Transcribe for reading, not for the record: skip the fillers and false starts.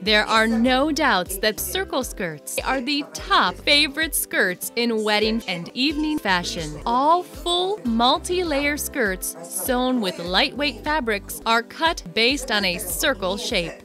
There are no doubts that circle skirts are the top favorite skirts in wedding and evening fashion. All full multi-layer skirts sewn with lightweight fabrics are cut based on a circle shape.